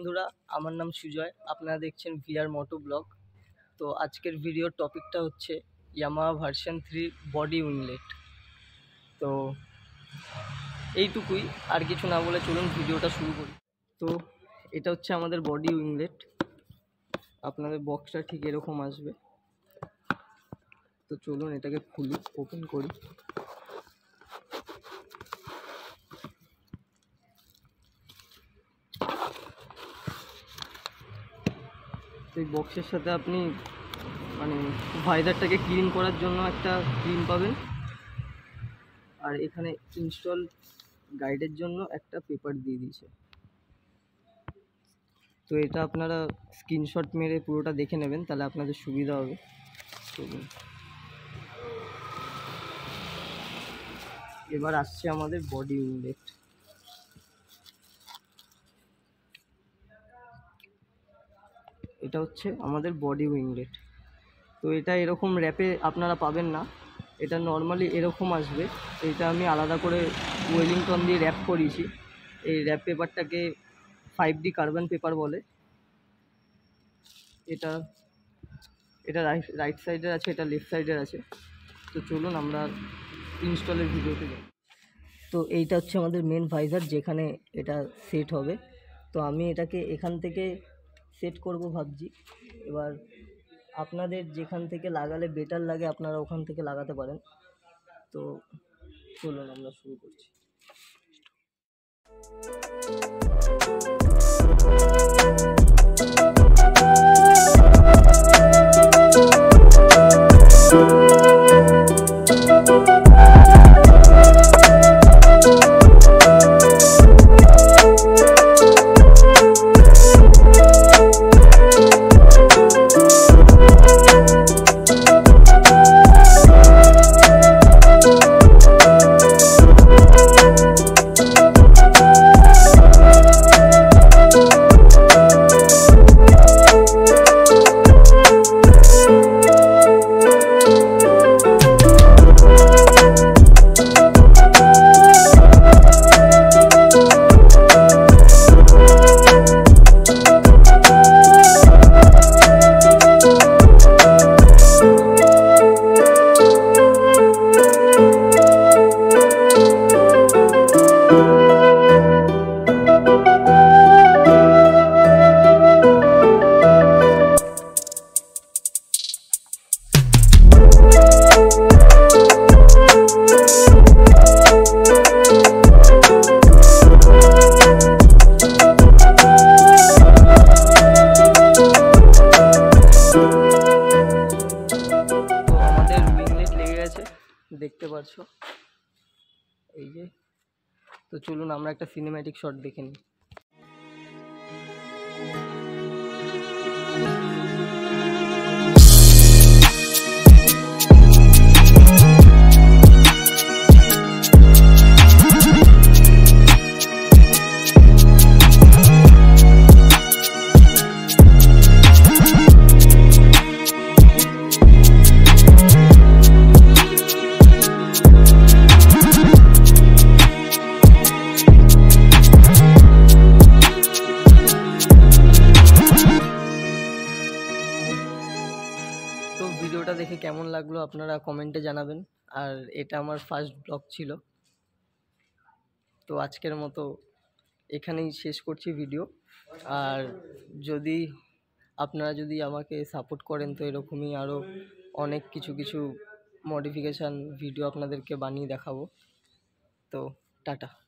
বন্ধুরা, আমার নাম সুজয়। আপনারা দেখছেন VR মোটো ব্লগ। তো আজকের ভিডিওর টপিকটা হচ্ছে ইয়ামাহা ভার্সন 3 বডি উইংলেট। তো এইটুকুই, আর কিছু না বলে চলুন ভিডিওটা শুরু করি। তো এটা হচ্ছে আমাদের বডি উইংলেট। আপনাদের বক্সটা ঠিক এরকম আসবে। তো চলুন এটাকে খুলি, ওপেন করি। এই বক্সের সাথে আপনি ভাইজারটাকে ক্লিন করার জন্য একটা ক্রিম পাবেন, আর এখানে ইনস্টল গাইডের জন্য একটা পেপার দিয়ে দিয়েছে। তো এটা আপনারা স্ক্রিনশট মেরে পুরোটা দেখে নেবেন, তাহলে আপনাদের সুবিধা হবে। এবার আসছে আমাদের বডি উইংলেট। এটা হচ্ছে আমাদের বডি উইংলেট। তো এটা এরকম র্যাপে আপনারা পাবেন না, এটা নর্মালি এরকম আসবে। এটা আমি আলাদা করে ওয়েলিংটন দিয়ে র্যাপ করিয়েছি। এই র্যাপ পেপারটাকে 5D কার্বন পেপার বলে। এটা রাইট সাইডের আছে, এটা লেফট সাইডের আছে। তো চলুন আমরা ইনস্টলের ভিডিওতে যাই। তো এইটা হচ্ছে আমাদের মেন ভাইজার, যেখানে এটা সেট হবে। তো আমি এটাকে এখান থেকে সেট করব ভাবছি। এবার আপনাদের যেখান থেকে লাগালে বেটার লাগে আপনারা ওখান থেকে লাগাতে পারেন। তো চলুন আমরা শুরু করছি। দেখতে পাচ্ছ এই যে। তো চলুন আমরা একটা সিনেম্যাটিক শট দেখে নিই। তো ভিডিওটা দেখে কেমন লাগলো আপনারা কমেন্টে জানাবেন। আর এটা আমার ফার্স্ট ব্লগ ছিল। তো আজকের মতো এখানেই শেষ করছি ভিডিও। আর আপনারা যদি আমাকে সাপোর্ট করেন, তো এরকমই আরও অনেক কিছু মডিফিকেশান ভিডিও আপনাদেরকে বানিয়ে দেখাবো। তো টাটা।